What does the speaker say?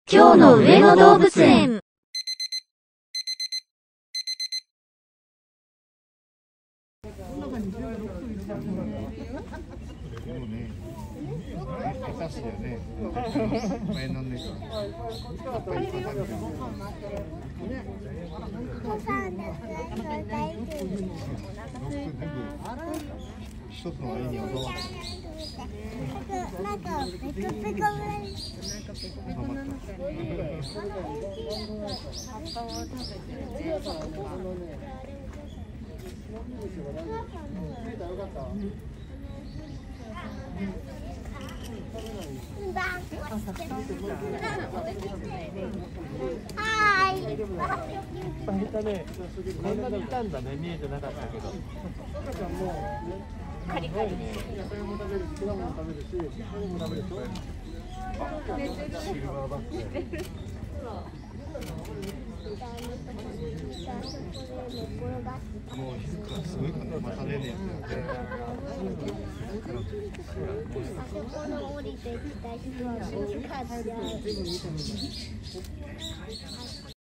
今日の上野動物園。 下手してね、前のね。一つの絵にはどうなんかペコペコぐらい。 葉っぱを食べてるはい。 いたね。こんなにいたんだね。見えてなかったけど。 カリカリ。 野菜も食べるし、果物も食べるし、何も食べるでしょ。シルバーバッグ。もう日付がすごいからね、またねねやって。 あそこの降りてきた人は静かじゃん。